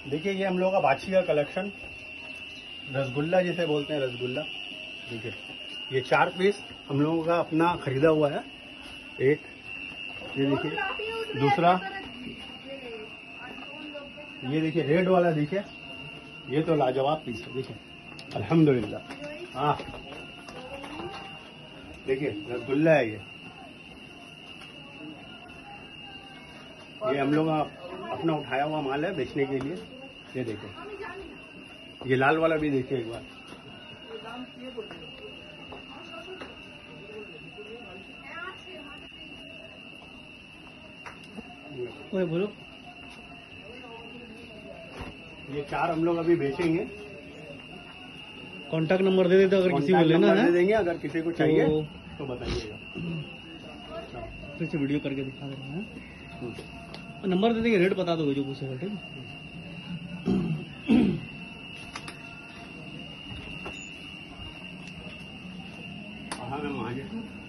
देखिए ये हम लोग का बाछी का कलेक्शन, रसगुल्ला जिसे बोलते हैं, रसगुल्ला। देखिए ये 4 पीस हम लोगों का अपना खरीदा हुआ है। एक ये देखिए, दूसरा ये देखिए रेड वाला, देखिए ये तो लाजवाब पीस है। देखिए अल्हम्दुलिल्लाह। हाँ देखिए रसगुल्ला है ये हम लोग अपना उठाया हुआ माल है बेचने के लिए। ये देखिए ये लाल वाला भी देखिए एक बार। ओए बोलो, ये 4 हम लोग अभी बेचेंगे। कांटेक्ट नंबर दे देते अगर किसी को लेना है, दे देंगे, अगर किसी को चाहिए तो बताइएगा। फिर से वीडियो करके दिखा दे रहे हैं। नंबर दे देंगे, रेट बता दोगे जो पूछेगा, ठीक है। हाँ मैं